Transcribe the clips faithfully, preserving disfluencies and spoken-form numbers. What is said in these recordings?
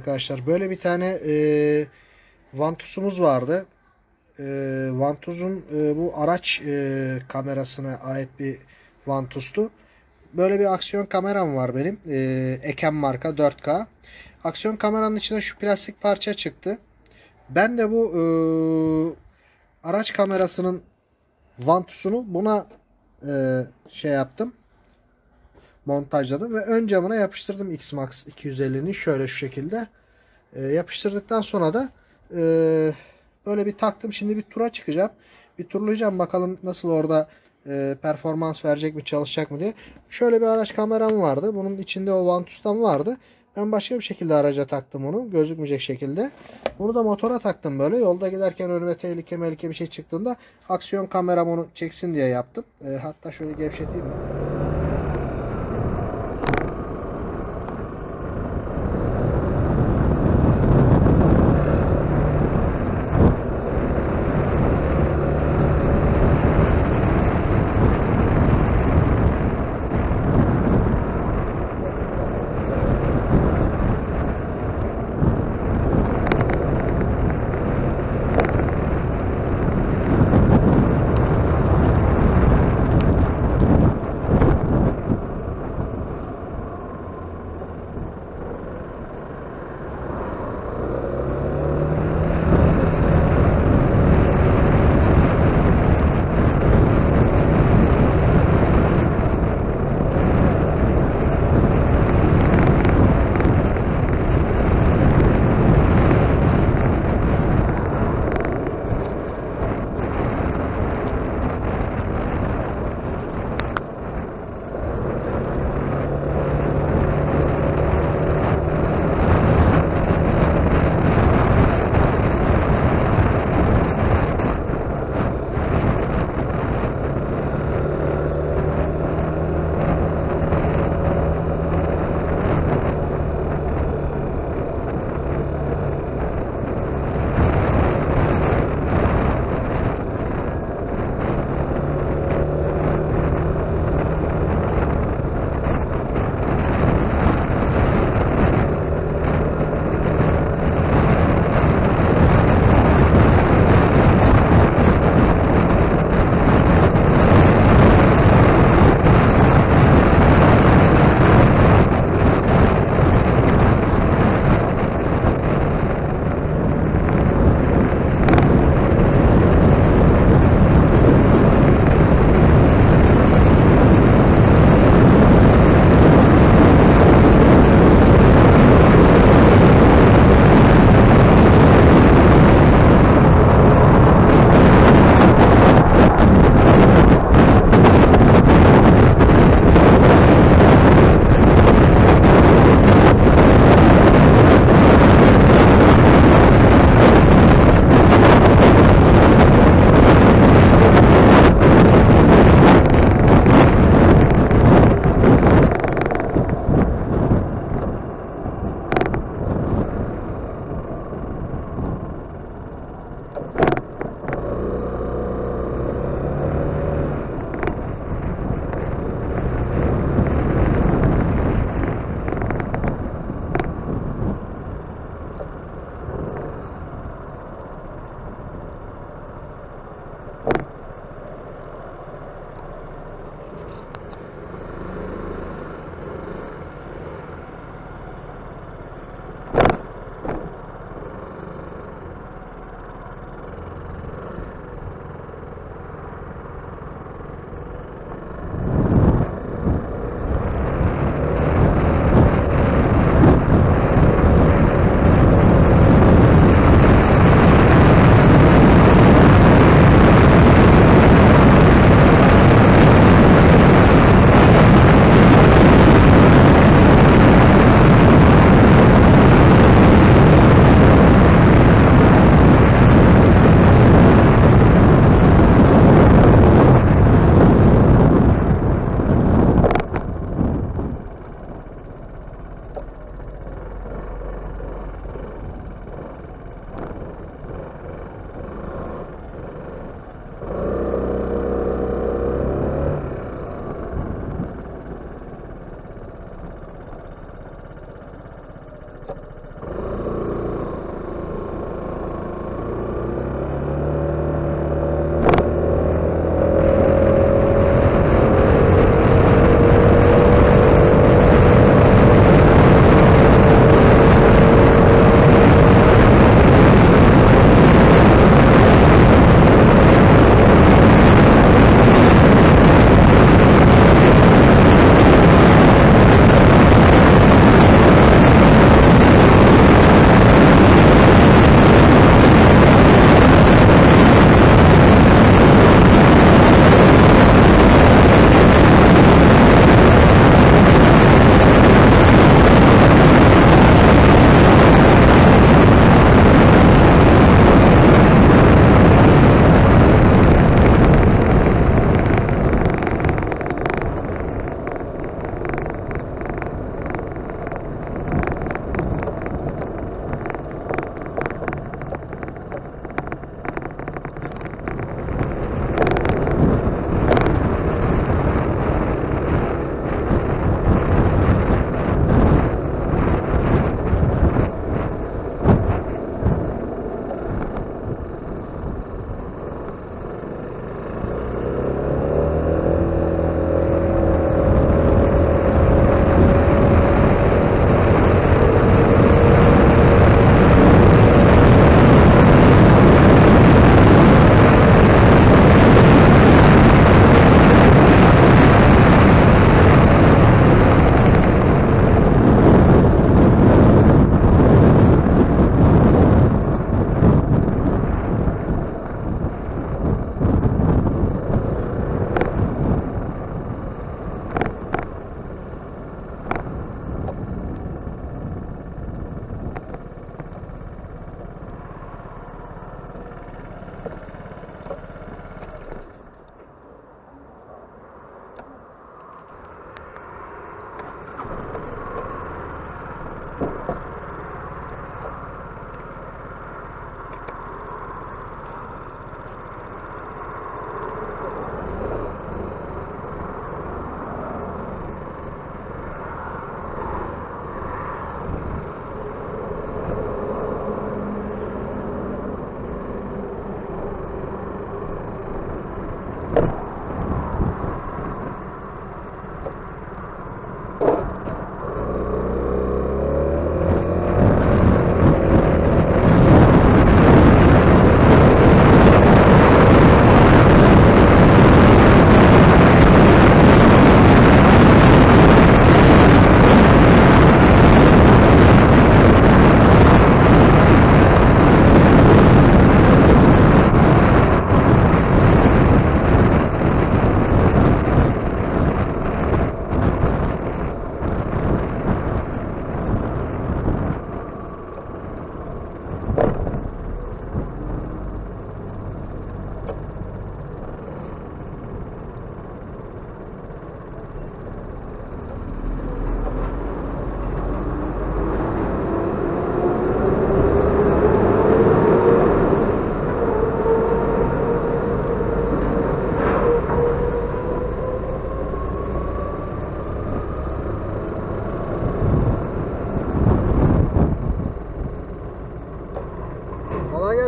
arkadaşlar. Böyle bir tane e, Vantus'umuz vardı. E, Vantus'un e, bu araç e, kamerasına ait bir Vantus'tu. Böyle bir aksiyon kameram var benim. E, Eken marka dört K. Aksiyon kameranın içine şu plastik parça çıktı. Ben de bu e, araç kamerasının Vantus'unu buna e, şey yaptım. Montajladım ve ön camına yapıştırdım X-Max iki yüz ellinin şöyle şu şekilde. E, yapıştırdıktan sonra da e, böyle bir taktım. Şimdi bir tura çıkacağım. Bir turlayacağım bakalım nasıl orada e, performans verecek mi, çalışacak mı diye. Şöyle bir araç kameram vardı. Bunun içinde o Vantus'tan vardı. Ben başka bir şekilde araca taktım onu. Gözükmeyecek şekilde. Bunu da motora taktım böyle. Yolda giderken önüme tehlike melike bir şey çıktığında aksiyon kameram onu çeksin diye yaptım. E, hatta şöyle gevşeteyim ben.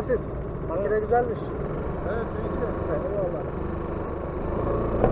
Yasin. Makine güzelmiş. Evet, seninki de. Eyvallah.